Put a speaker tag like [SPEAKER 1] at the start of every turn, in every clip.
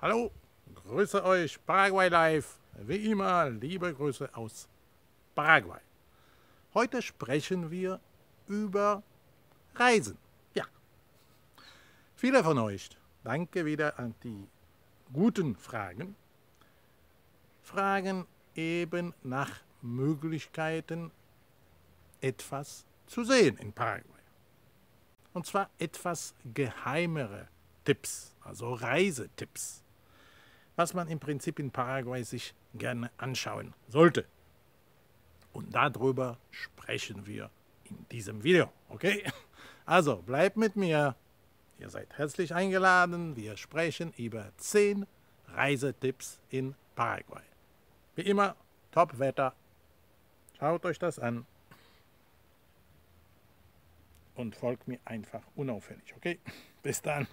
[SPEAKER 1] Hallo, grüße euch, Paraguay Live. Wie immer, liebe Grüße aus Paraguay. Heute sprechen wir über Reisen. Ja, viele von euch, danke wieder an die guten Fragen, fragen eben nach Möglichkeiten, etwas zu sehen in Paraguay. Und zwar etwas geheimere Tipps, also Reisetipps, was man im Prinzip in Paraguay sich gerne anschauen sollte. Und darüber sprechen wir in diesem Video, okay? Also bleibt mit mir, ihr seid herzlich eingeladen, wir sprechen über 10 Reisetipps in Paraguay. Wie immer, Top-Wetter, schaut euch das an und folgt mir einfach unauffällig, okay? Bis dann.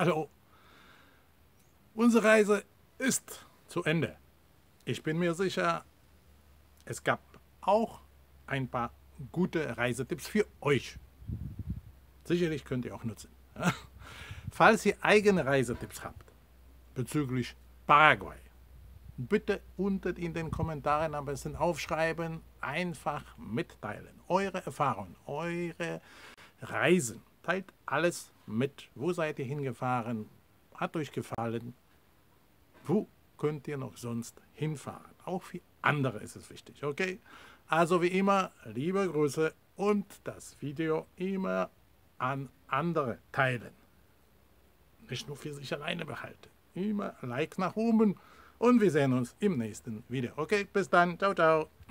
[SPEAKER 1] Hallo. Unsere Reise ist zu Ende. Ich bin mir sicher, es gab auch ein paar gute Reisetipps für euch. Sicherlich könnt ihr auch nutzen. Falls ihr eigene Reisetipps habt bezüglich Paraguay, bitte unten in den Kommentaren am besten aufschreiben, einfach mitteilen. Eure Erfahrungen, eure Reisen. Teilt alles mit. Wo seid ihr hingefahren? Hat euch gefallen? Wo könnt ihr noch sonst hinfahren? Auch für andere ist es wichtig, okay? Also wie immer, liebe Grüße und das Video immer an andere teilen. Nicht nur für sich alleine behalten. Immer Like nach oben und wir sehen uns im nächsten Video. Okay, bis dann. Ciao, ciao.